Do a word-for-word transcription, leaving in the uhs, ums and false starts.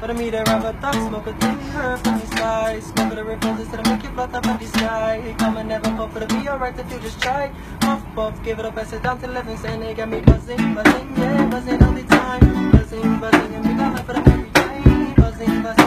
But I meet a rubber duck, smoke a thin herb from the sky. Smoke the ripples that'll make you float up in the sky. Come and never hope it'll be alright if you just try. Puff, puff, give it up, pass it down to eleven. Saying they got me buzzing, buzzing, yeah, buzzing all the time. Buzzing, buzzing, and we got life for the merry time. Buzzing, buzzing.